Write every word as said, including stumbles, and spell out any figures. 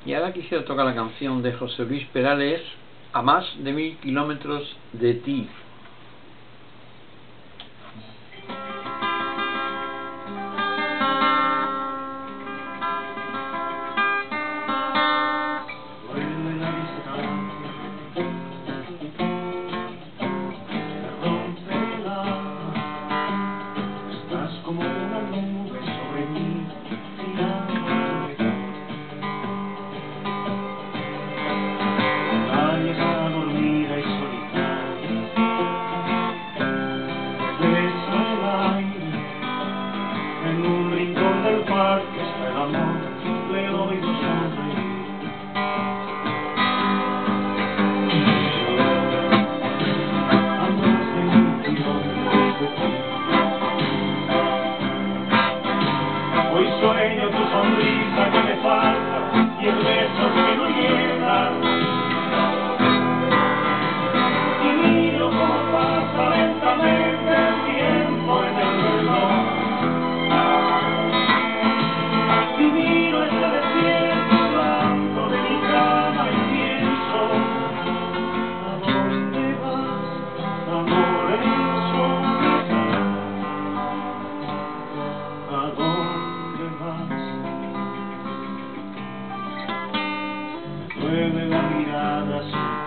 Y ahora quisiera tocar la canción de José Luis Perales, A más de mil kilómetros de ti. En un rincón del parque está el amor, le oigo sonreír. A más de mil kilómetros de ti. Hoy sueño tu sonrisa que me falta y el beso que no llega. Y miro cómo pasa lentamente el tiempo en el reloj. Mueve la mirada.